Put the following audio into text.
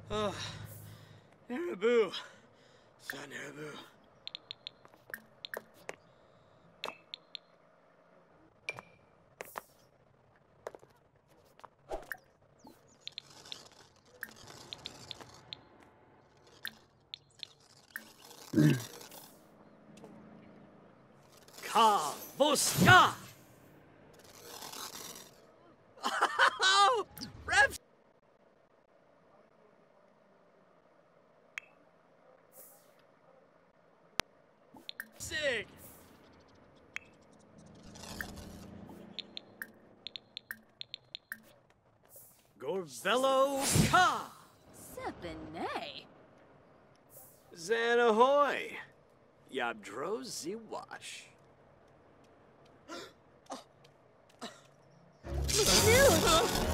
Oh, Narabu. Son Narabu. Ka Voska! Oh, Rev! Sig! Gorvello Ka! Sebenay. Zanahoy! Yabdro Ziwash. Dude!